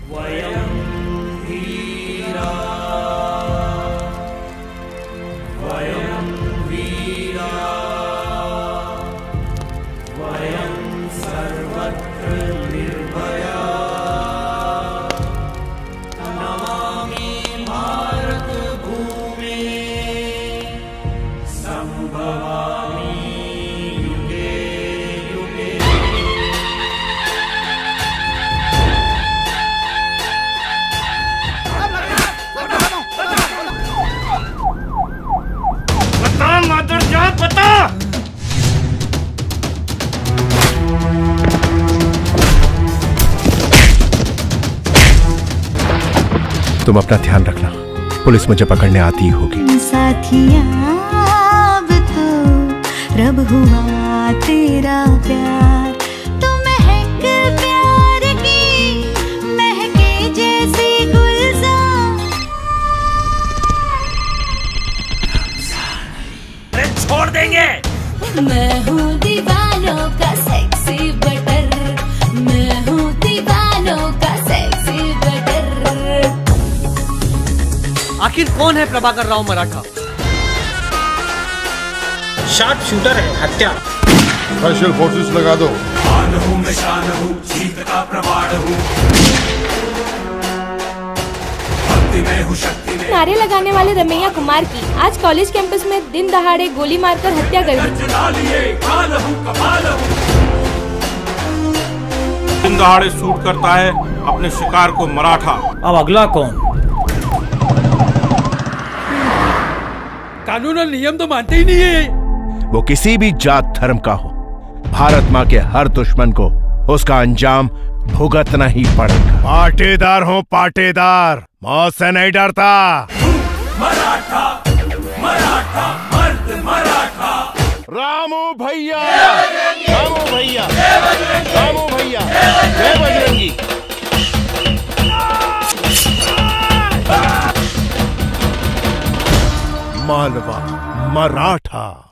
वयं वीरा वयं वीरा वयं सर्वत्र निर्भया नमामि भारत भूमे संभवामि युगे युगे। बता मादर जात बता। तुम अपना ध्यान रखना, पुलिस मुझे पकड़ने आती ही होगी। साथिया अब तो रब हुआ तेरा प्यार, तू महक प्यार की महके जैसी गुलजार। अरे छोड़ देंगे। मैं हूँ दीवानों का सेक्सी बटर, मैं हूँ दीवानों का सेक्सी बटर। आखिर कौन है प्रभाकर राव मराठा? शार्प शूटर है, हत्या। स्पेशल फोर्सेस लगा दो। शान हूँ मैं शान हूँ, जीत का प्रमाण हूँ। भक्ति में हूँ शक्ति में। नारे लगाने वाले रमैया कुमार की आज कॉलेज कैंपस में दिन दहाड़े गोली मारकर हत्या कर दी। दिन दहाड़े शूट करता है अपने शिकार को मराठा। अब अगला कौन? कानून और नियम तो मानते ही नहीं है। वो किसी भी जात धर्म का हो, भारत माँ के हर दुश्मन को उसका अंजाम भुगतना ही पड़ेगा। पाटेदार हो पाटेदार, मौत से नहीं डरता। मराठा मराठा मर्द मराठा। रामू भैया, रामू भैया, रामू भैया, जय बजरंगी। मालवा मराठा।